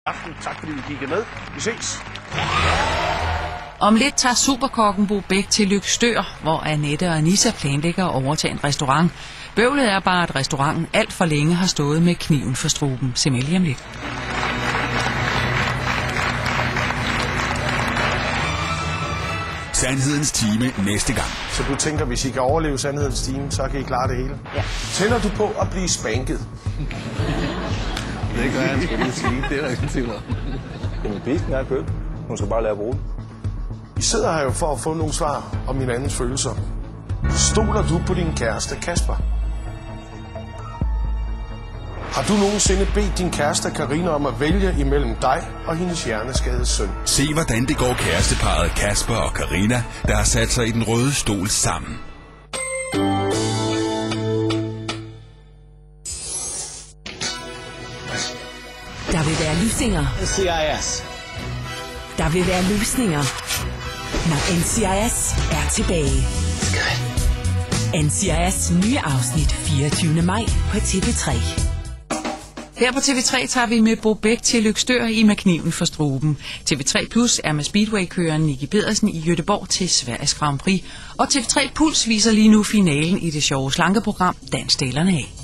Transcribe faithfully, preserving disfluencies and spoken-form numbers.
Aften. Tak fordi I kiggede med. Vi ses. Om lidt tager superkokken Bo Bech til Løgstør, hvor Annette og Anissa planlægger at overtage en restaurant. Bøvlet er bare, at restauranten alt for længe har stået med kniven for struben. Se med lige om lidt. Sandhedens time næste gang. Så du tænker, hvis I kan overleve Sandhedens time, så kan I klare det hele? Ja. Tænder du på at blive spanket? Det gør jeg, skal lige sige. Det er der ikke tvivl om. Jamen, pisken er købt. Hun skal bare lære at bruge den. I sidder her jo for at få nogle svar om hinandens følelser. Stoler du på din kæreste, Kasper? Har du nogensinde bedt din kæreste, Karina, om at vælge imellem dig og hendes hjerneskadede søn? Se, hvordan det går kæresteparret Kasper og Karina, der har sat sig i den røde stol sammen. Der vil være løsninger. N C I S. Der vil være løsninger, når N C I S er tilbage. N C I S nye afsnit fireogtyvende maj på T V tre. Her på T V tre tager vi med Bo Bech til Løgstør i med kniven for struben. T V tre Plus er med speedway-køreren Nicky Pedersen i Göteborg til Sveriges Grand Prix. Og T V tre Puls viser lige nu finalen i det sjove slankeprogram Dans delerne af.